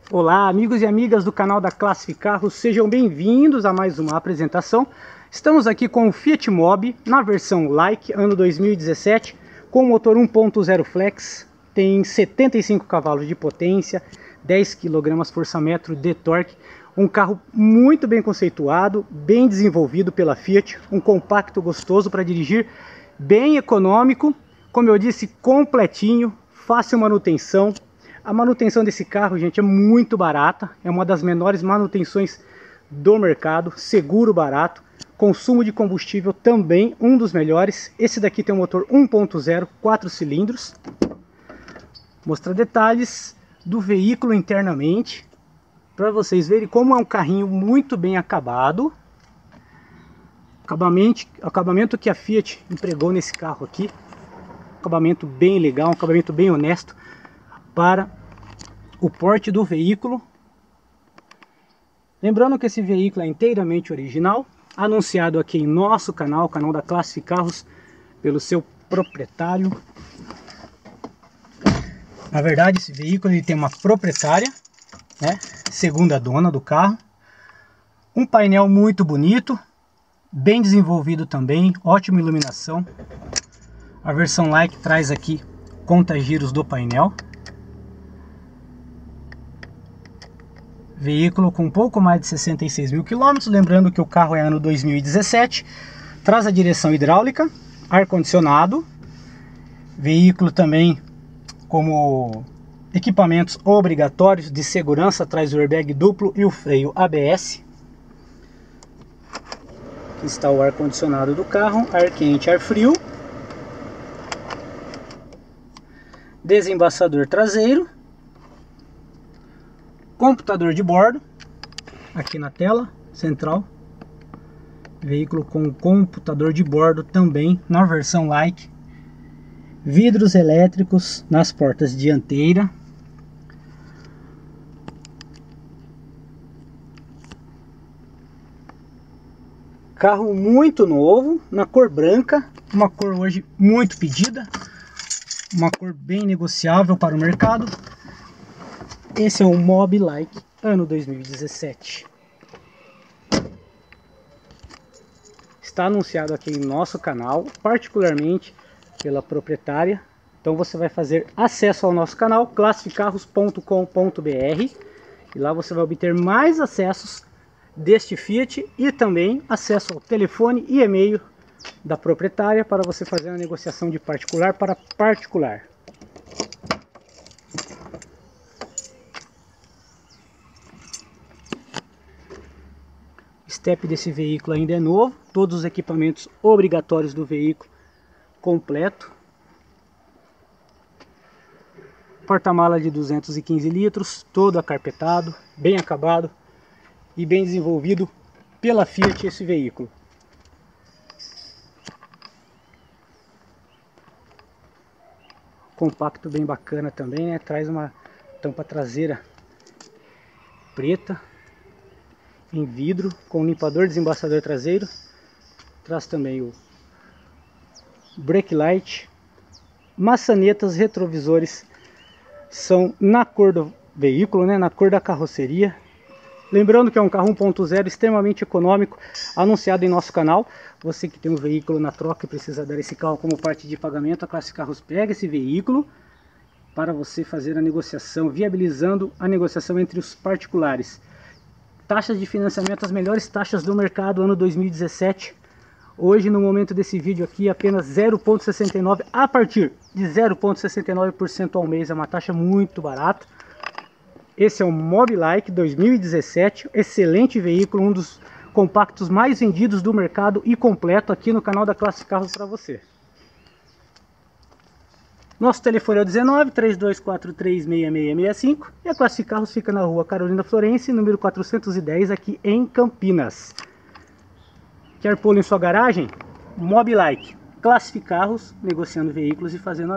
Olá, amigos e amigas do canal da Classific Carros, sejam bem-vindos a mais uma apresentação. Estamos aqui com o Fiat Mobi na versão Like, ano 2017, com motor 1.0 Flex, tem 75 cavalos de potência, 10 kgfm de torque, um carro muito bem conceituado, bem desenvolvido pela Fiat, um compacto gostoso para dirigir, bem econômico, como eu disse, completinho, fácil manutenção. A manutenção desse carro, gente, é muito barata, é uma das menores manutenções do mercado, seguro barato, consumo de combustível também um dos melhores. Esse daqui tem um motor 1.0, 4 cilindros. Mostrar detalhes do veículo internamente, para vocês verem como é um carrinho muito bem acabado. Acabamento que a Fiat empregou nesse carro aqui, acabamento bem legal, um acabamento bem honesto para o porte do veículo. Lembrando que esse veículo é inteiramente original, anunciado aqui em nosso canal, o canal da Classific Carros, pelo seu proprietário. Na verdade, esse veículo ele tem uma proprietária, né, segunda dona do carro. Um painel muito bonito, bem desenvolvido também, ótima iluminação. A versão Like traz aqui conta-giros do painel. Veículo com um pouco mais de 66 mil quilômetros, lembrando que o carro é ano 2017, traz a direção hidráulica, ar-condicionado, veículo também como equipamentos obrigatórios de segurança, traz o airbag duplo e o freio ABS. Aqui está o ar-condicionado do carro, ar quente, ar frio, desembaçador traseiro, computador de bordo, aqui na tela central, veículo com computador de bordo também na versão Like, vidros elétricos nas portas dianteira, carro muito novo, na cor branca, uma cor hoje muito pedida, uma cor bem negociável para o mercado. Esse é um Mobi Like, ano 2017. Está anunciado aqui em nosso canal, particularmente pela proprietária. Então você vai fazer acesso ao nosso canal, classificcarros.com.br, e lá você vai obter mais acessos deste Fiat e também acesso ao telefone e e-mail da proprietária para você fazer uma negociação de particular para particular. O step desse veículo ainda é novo, todos os equipamentos obrigatórios do veículo completo. Porta-mala de 215 litros, todo acarpetado, bem acabado e bem desenvolvido pela Fiat esse veículo. Compacto bem bacana também, né? Traz uma tampa traseira preta em vidro com limpador desembaçador traseiro, traz também o brake light, maçanetas, retrovisores são na cor do veículo, né, na cor da carroceria. Lembrando que é um carro 1.0 extremamente econômico, anunciado em nosso canal. Você que tem um veículo na troca e precisa dar esse carro como parte de pagamento, a Classific Carros pega esse veículo para você fazer a negociação, viabilizando a negociação entre os particulares. Taxas de financiamento, as melhores taxas do mercado, ano 2017. Hoje, no momento desse vídeo aqui, apenas 0,69, a partir de 0,69% ao mês, é uma taxa muito barata. Esse é o Mobi Like 2017, excelente veículo, um dos compactos mais vendidos do mercado e completo aqui no canal da Classific Carros para você. Nosso telefone é o 19 3243 6665 e a Classific Carros fica na rua Carolina Florence, número 410, aqui em Campinas. Quer pô-lo em sua garagem? Mobi Like, Classific Carros, negociando veículos e fazendo